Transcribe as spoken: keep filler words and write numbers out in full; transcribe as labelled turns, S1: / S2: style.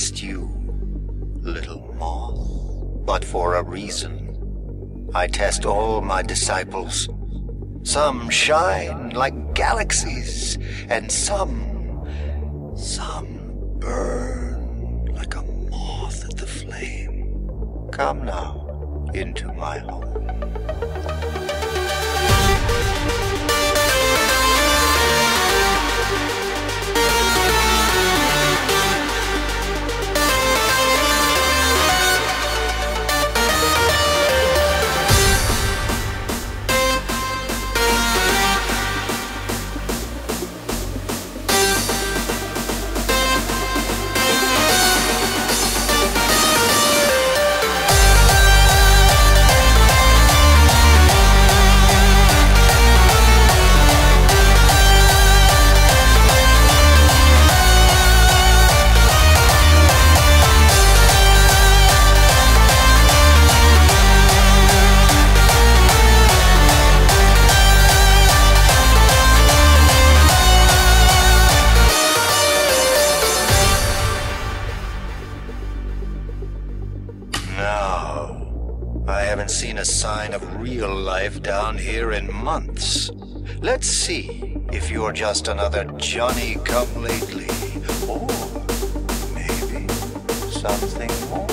S1: test you, little moth, but for a reason. I test all my disciples. Some shine like galaxies, and some, some burn like a moth at the flame. Come now into my home. I haven't seen a sign of real life down here in months. Let's see if you're just another Johnny-come-lately, or maybe something more.